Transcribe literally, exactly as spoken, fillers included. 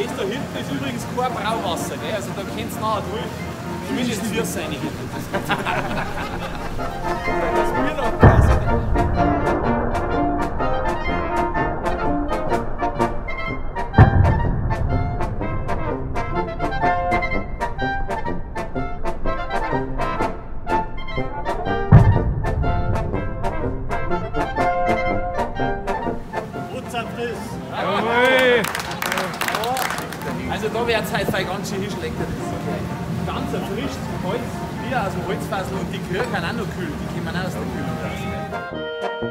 Das da hinten ist übrigens kein Brauwasser, gell? Also da könnt ihr nachher durch. Zumindest für seine hinten. Das Bier noch passt. Also da wird es halt ganz schön hinschlägt. Ganz erfrischt Holz, Bier aus dem Holzfassel und die Kühe kann auch noch kühlen, die kommen auch aus der Kühlung raus.